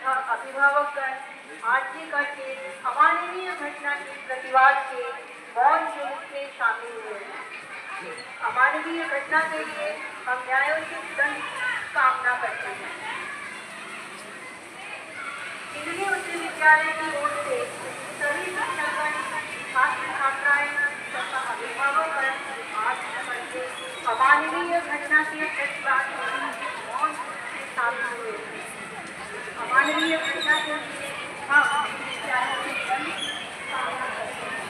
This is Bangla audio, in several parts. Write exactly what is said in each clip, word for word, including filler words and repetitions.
अभिभावकगण आज की घटे अमानवीय घटना के प्रतिवाद के मौन जुलूस में शामिल हुए हैं। अमानवीय घटना के लिए हम न्यायोचित दंड की कामना करते हैं। दिल्ली उच्च विद्यालय की ओर से सभी शिक्षकगण, छात्र छात्राएं तथा अभिभावकगण आज की अमानवीय घटना के प्रतिवाद में मौन जुलूस में शामिल हुए हैं। अमानवीय घटना के लिए हम न्यायोचित दंड की कामना करते हैं।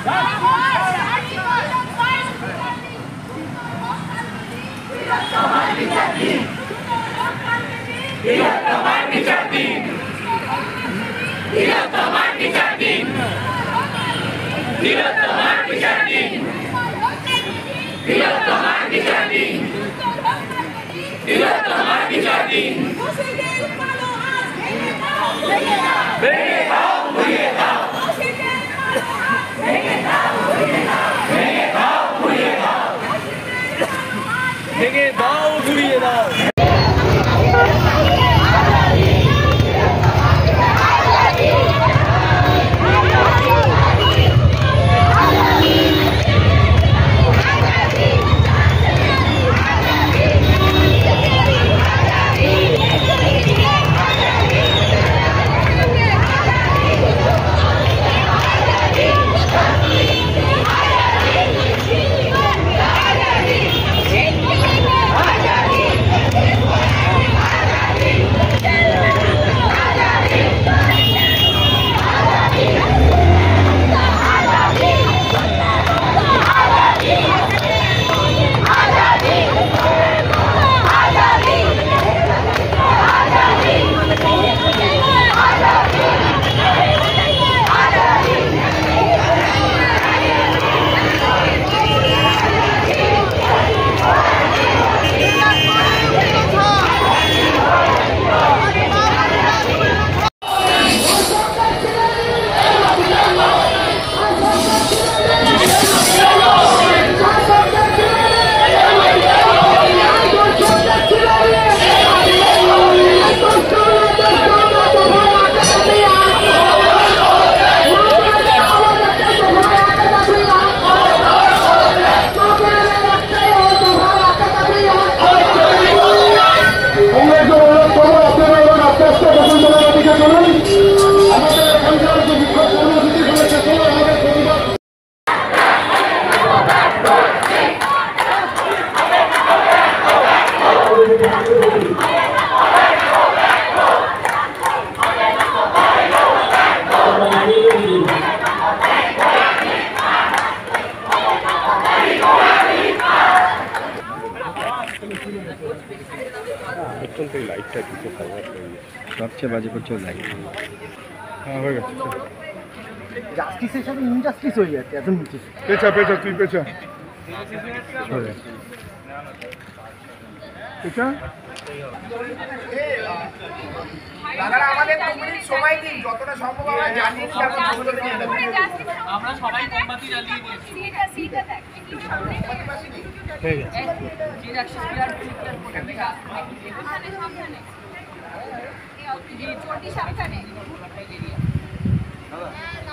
ভেঙে দাও ঘুরিয়ে দাও লাইটটা দিতে পারবো সবচেয়ে বাজে করছে লাইট হ্যাঁ হয়ে গেছে জাস্টিসের সাথে ইনজাস্টিস হয়ে যাচ্ছে এত নিচে পেছা পেছা তুই পেছা পেছা দাদা আমাদের দু মিনিট সময় দিন যতটা সম্ভব আমরা জানিয়ে দিই আমরা সবাই মোমবাতি জ্বালিয়ে দিয়েছি সিটা সিটা দেখ একটু সামনে ঠিক আছে জি একশো বিরাট সামনে সামনে এই চটি সামনে দাদা